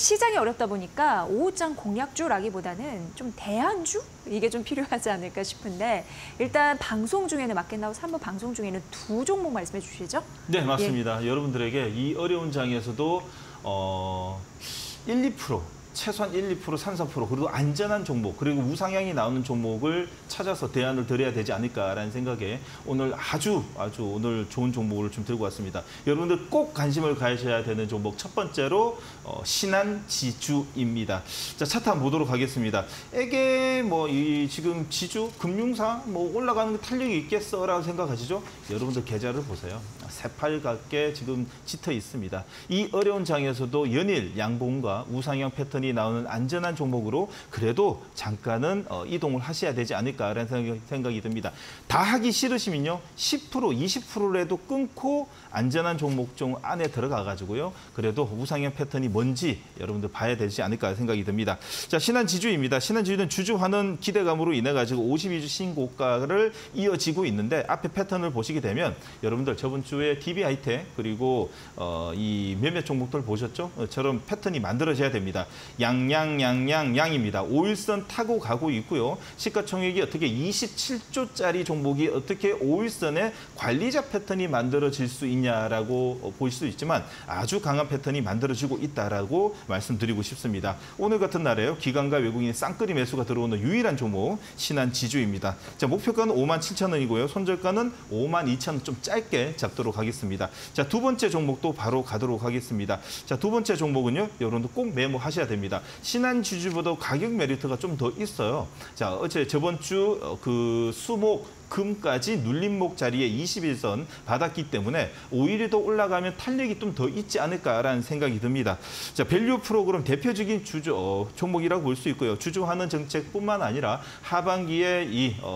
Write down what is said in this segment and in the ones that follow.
시장이 어렵다 보니까 5장 공략주라기보다는 좀 대안주? 이게 좀 필요하지 않을까 싶은데 일단 방송 중에는 마켓나우 3부 방송 중에는 두 종목 말씀해 주시죠? 네, 맞습니다. 예. 여러분들에게 이 어려운 장에서도 1, 2%, 최소한 1, 2%, 3, 4% 그리고 안전한 종목 그리고 우상향이 나오는 종목을 찾아서 대안을 드려야 되지 않을까라는 생각에 오늘 아주 오늘 좋은 종목을 좀 들고 왔습니다. 여러분들 꼭 관심을 가셔야 되는 종목 첫 번째로 신한지주입니다. 자, 차트 한번 보도록 하겠습니다. 이게 이 지금 지주 금융사 올라가는 탄력이 있겠어라고 생각하시죠? 여러분들 계좌를 보세요. 새빨갛게 지금 짙어 있습니다. 이 어려운 장에서도 연일 양봉과 우상향 패턴이 나오는 안전한 종목으로 그래도 잠깐은 이동을 하셔야 되지 않을까라는 생각이 듭니다. 다 하기 싫으시면요. 10%, 20%라도 끊고 안전한 종목 중 안에 들어가가지고요. 그래도 우상향 패턴이 뭔지 여러분들 봐야 되지 않을까 생각이 듭니다. 자, 신한지주입니다. 신한지주는 주주환원 기대감으로 인해 가지고 52주 신고가를 이어지고 있는데 앞에 패턴을 보시게 되면 여러분들 저번 주에 DB하이텍 그리고 이 몇몇 종목들 보셨죠? 저런 패턴이 만들어져야 됩니다. 양입니다. 5일선 타고 가고 있고요. 시가총액이 어떻게 27조짜리 종목이 어떻게 5일선에 관리자 패턴이 만들어질 수 있냐라고 볼 수 있지만 아주 강한 패턴이 만들어지고 있다라고 말씀드리고 싶습니다. 오늘 같은 날에요. 기관과 외국인의 쌍끌이 매수가 들어오는 유일한 종목 신한지주입니다. 자, 목표가는 57,000원이고요. 손절가는 52,000원 좀 짧게 잡도록 하겠습니다. 자, 두 번째 종목도 바로 가도록 하겠습니다. 자, 두 번째 종목은요. 여러분들 꼭 메모하셔야 됩니다. 신한지주보다 가격 메리트가 좀 더 있어요. 자, 저번 주 그 수목 금까지 눌림목 자리에 21선 받았기 때문에 오히려 더 올라가면 탄력이 좀 더 있지 않을까라는 생각이 듭니다. 자, 밸류 프로그램 대표적인 종목이라고 볼 수 있고요. 주주환원 정책뿐만 아니라 하반기에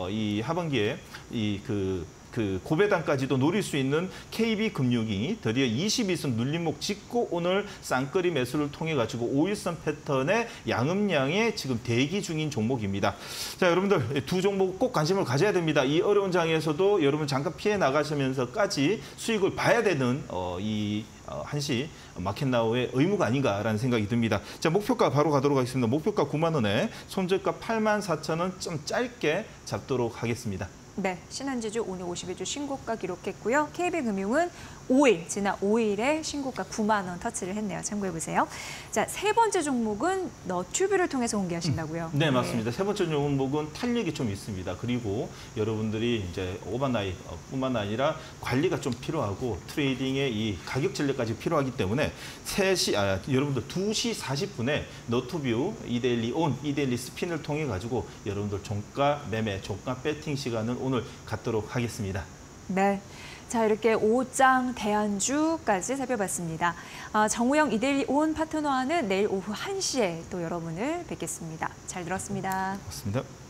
고배당까지도 노릴 수 있는 KB금융이 드디어 22선 눌림목 짚고 오늘 쌍끌이 매수를 통해 가지고 5일선 패턴의 양음량에 지금 대기 중인 종목입니다. 자, 여러분들 두 종목 꼭 관심을 가져야 됩니다. 이 어려운 장에서도 여러분 잠깐 피해 나가시면서까지 수익을 봐야 되는 한시 마켓나우의 의무가 아닌가라는 생각이 듭니다. 자, 목표가 바로 가도록 하겠습니다. 목표가 9만 원에 손절가 84,000원 좀 짧게 잡도록 하겠습니다. 네, 신한지주 오늘 52주 신고가 기록했고요. KB금융은 지난 5일에 신고가 9만 원 터치를 했네요. 참고해보세요. 자, 세 번째 종목은 너튜브를 통해서 공개하신다고요? 네, 맞습니다. 세 번째 종목은 탄력이 좀 있습니다. 그리고 여러분들이 이제 오버나잇뿐만 아니라 관리가 좀 필요하고 트레이딩의 이 가격 전략까지 필요하기 때문에 여러분들 2시 40분에 너튜브 이데일리 온, 이데일리 스핀을 통해 가지고 여러분들 종가 매매, 종가 배팅 시간을 오늘 갖도록 하겠습니다. 네. 자, 이렇게 5장 대안주까지 살펴봤습니다. 정우영 이데일리 온 파트너와는 내일 오후 1시에 또 여러분을 뵙겠습니다. 잘 들었습니다. 맞습니다.